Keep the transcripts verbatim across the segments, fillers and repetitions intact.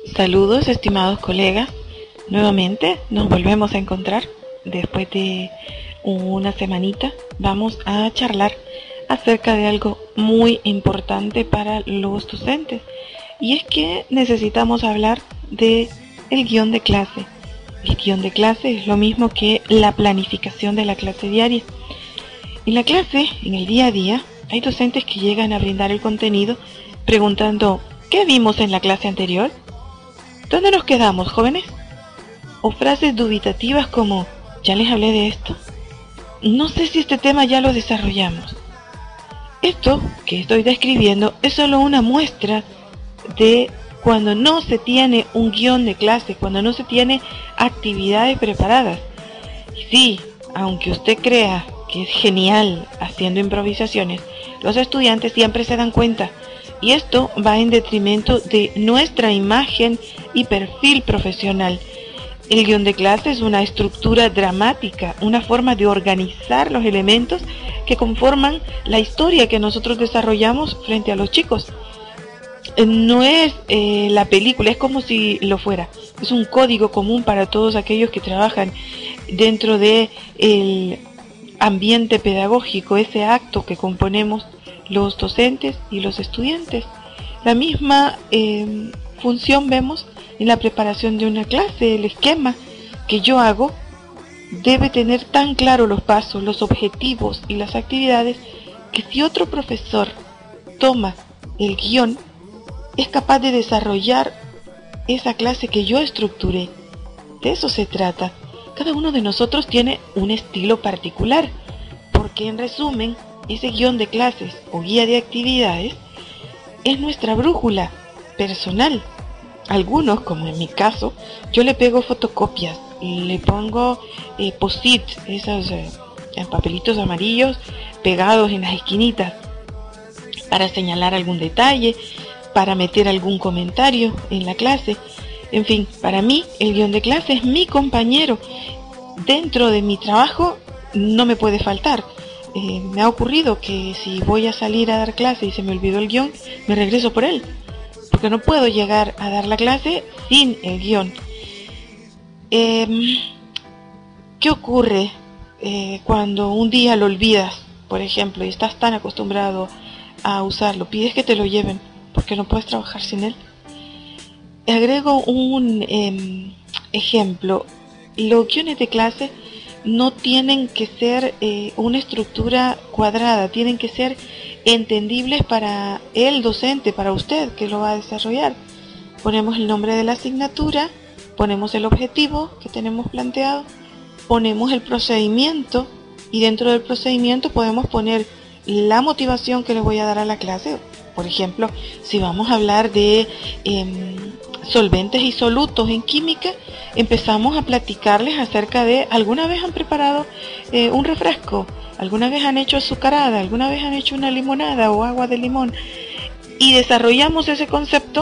Saludos, estimados colegas. Nuevamente nos volvemos a encontrar después de una semanita. Vamos a charlar acerca de algo muy importante para los docentes, y es que necesitamos hablar de el guión de clase. El guión de clase es lo mismo que la planificación de la clase diaria. En la clase, en el día a día, hay docentes que llegan a brindar el contenido preguntando: ¿qué vimos en la clase anterior? ¿Dónde nos quedamos, jóvenes? O frases dubitativas como: ya les hablé de esto. No sé si este tema ya lo desarrollamos. Esto que estoy describiendo es solo una muestra de cuando no se tiene un guión de clase, cuando no se tiene actividades preparadas. Y sí, aunque usted crea que es genial haciendo improvisaciones, los estudiantes siempre se dan cuenta, y esto va en detrimento de nuestra imagen y perfil profesional. El guión de clase es una estructura dramática, una forma de organizar los elementos que conforman la historia que nosotros desarrollamos frente a los chicos. No es eh, la película, es como si lo fuera. Es un código común para todos aquellos que trabajan dentro de el ambiente pedagógico, ese acto que componemos los docentes y los estudiantes. La misma eh, función vemos en la preparación de una clase. El esquema que yo hago debe tener tan claro los pasos, los objetivos y las actividades, que si otro profesor toma el guión, es capaz de desarrollar esa clase que yo estructuré. De eso se trata. Cada uno de nosotros tiene un estilo particular, porque en resumen, ese guión de clases o guía de actividades es nuestra brújula personal. Algunos, como en mi caso, yo le pego fotocopias, le pongo eh, post-it, esos eh, papelitos amarillos pegados en las esquinitas para señalar algún detalle, para meter algún comentario en la clase. En fin, para mí el guión de clase es mi compañero. Dentro de mi trabajo no me puede faltar. Eh, me ha ocurrido que si voy a salir a dar clase y se me olvidó el guión, me regreso por él, porque no puedo llegar a dar la clase sin el guión. Eh, ¿Qué ocurre eh, cuando un día lo olvidas, por ejemplo, y estás tan acostumbrado a usarlo? Pides que te lo lleven porque no puedes trabajar sin él. Agrego un eh, ejemplo. Los guiones de clase no tienen que ser eh, una estructura cuadrada, tienen que ser entendibles para el docente, para usted que lo va a desarrollar. Ponemos el nombre de la asignatura, ponemos el objetivo que tenemos planteado, ponemos el procedimiento, y dentro del procedimiento podemos poner la motivación que les voy a dar a la clase. Por ejemplo, si vamos a hablar de eh, solventes y solutos en química, empezamos a platicarles acerca de: ¿alguna vez han preparado eh, un refresco? ¿Alguna vez han hecho azucarada? ¿Alguna vez han hecho una limonada o agua de limón? Y desarrollamos ese concepto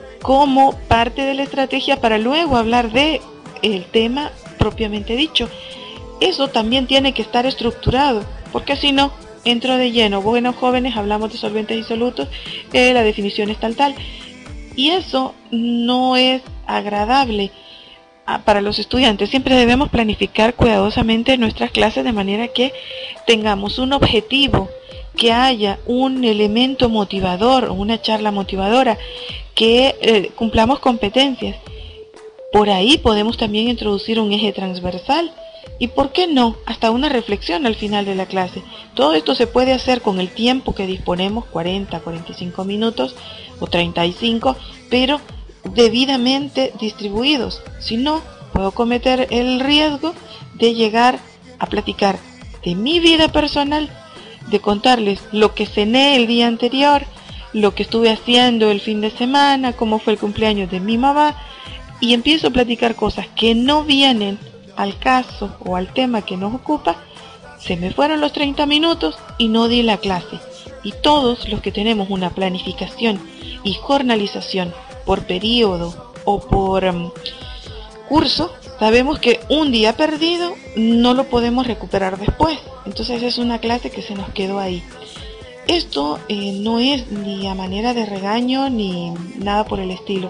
como parte de la estrategia para luego hablar de el tema propiamente dicho. Eso también tiene que estar estructurado, porque si no, entro de lleno: bueno, jóvenes, hablamos de solventes y solutos, eh, la definición es tal tal, y eso no es agradable para los estudiantes. Siempre debemos planificar cuidadosamente nuestras clases de manera que tengamos un objetivo, que haya un elemento motivador o una charla motivadora, que eh, cumplamos competencias. Por ahí podemos también introducir un eje transversal y, ¿por qué no?, hasta una reflexión al final de la clase. Todo esto se puede hacer con el tiempo que disponemos, cuarenta, cuarenta y cinco minutos o treinta y cinco, pero debidamente distribuidos. Si no, puedo cometer el riesgo de llegar a platicar de mi vida personal, de contarles lo que cené el día anterior, lo que estuve haciendo el fin de semana, cómo fue el cumpleaños de mi mamá, y empiezo a platicar cosas que no vienen al caso o al tema que nos ocupa. Se me fueron los treinta minutos y no di la clase. Y todos los que tenemos una planificación y jornalización por periodo o por um, curso, sabemos que un día perdido no lo podemos recuperar después. Entonces es una clase que se nos quedó ahí. Esto eh, no es ni a manera de regaño ni nada por el estilo.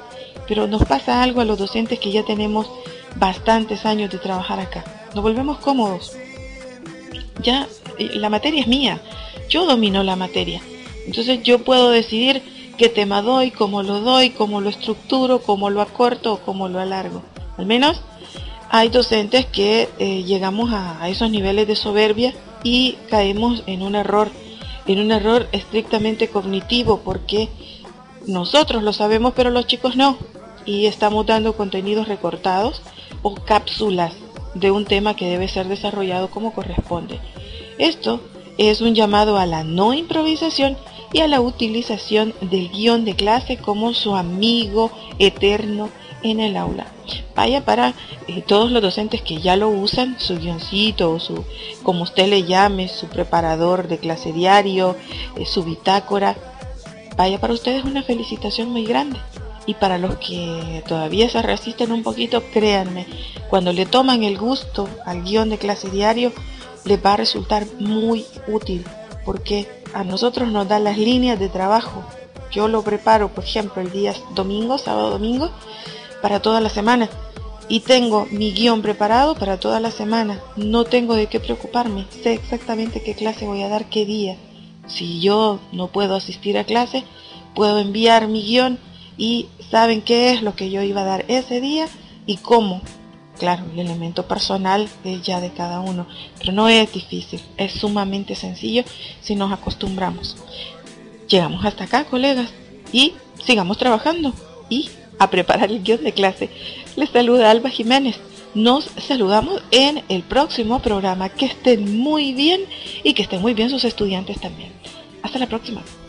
pero nos pasa algo a los docentes que ya tenemos bastantes años de trabajar acá. Nos volvemos cómodos. Ya la materia es mía, yo domino la materia. Entonces yo puedo decidir qué tema doy, cómo lo doy, cómo lo estructuro, cómo lo acorto o cómo lo alargo. Al menos hay docentes que eh, llegamos a, a esos niveles de soberbia y caemos en un error, en un error estrictamente cognitivo, porque nosotros lo sabemos pero los chicos no, y estamos dando contenidos recortados o cápsulas de un tema que debe ser desarrollado como corresponde. Esto es un llamado a la no improvisación y a la utilización del guión de clase como su amigo eterno en el aula. Vaya para eh, todos los docentes que ya lo usan, su guioncito o su, como usted le llame, su preparador de clase diario, eh, su bitácora. Vaya para ustedes una felicitación muy grande. Y para los que todavía se resisten un poquito, créanme, cuando le toman el gusto al guión de clase diario, les va a resultar muy útil, porque a nosotros nos da las líneas de trabajo. Yo lo preparo, por ejemplo, el día domingo, sábado, domingo, para toda la semana. Y tengo mi guión preparado para toda la semana. No tengo de qué preocuparme. Sé exactamente qué clase voy a dar qué día. Si yo no puedo asistir a clase, puedo enviar mi guión y saben qué es lo que yo iba a dar ese día y cómo. Claro, el elemento personal es ya de cada uno, pero no es difícil, es sumamente sencillo si nos acostumbramos. Llegamos hasta acá, colegas, y sigamos trabajando y a preparar el guión de clase. Les saluda Alba Jiménez. Nos saludamos en el próximo programa. Que estén muy bien y que estén muy bien sus estudiantes también. Hasta la próxima.